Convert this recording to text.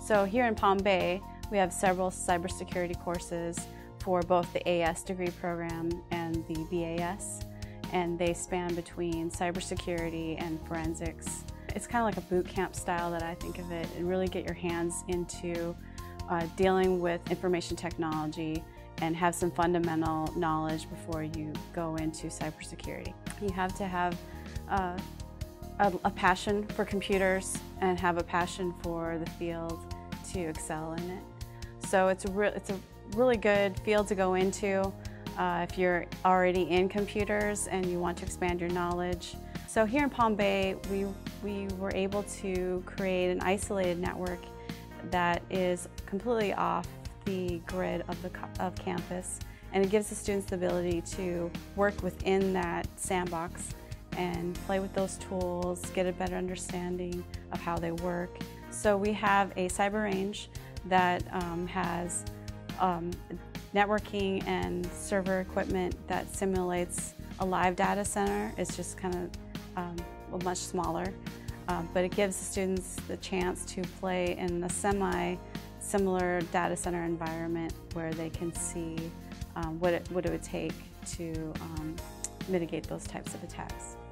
So here in Palm Bay, we have several cybersecurity courses for both the AS degree program and the BAS, and they span between cybersecurity and forensics. It's kind of like a boot camp style that I think of it, and really get your hands into dealing with information technology and have some fundamental knowledge before you go into cybersecurity. You have to have a passion for computers and have a passion for the field to excel in it. So it's a really good field to go into if you're already in computers and you want to expand your knowledge. So here in Palm Bay, we were able to create an isolated network that is completely off the grid of campus, and it gives the students the ability to work within that sandbox and play with those tools, get a better understanding of how they work. So we have a cyber range that has networking and server equipment that simulates a live data center. It's just kind of much smaller, but it gives the students the chance to play in a similar data center environment where they can see what it would take to mitigate those types of attacks.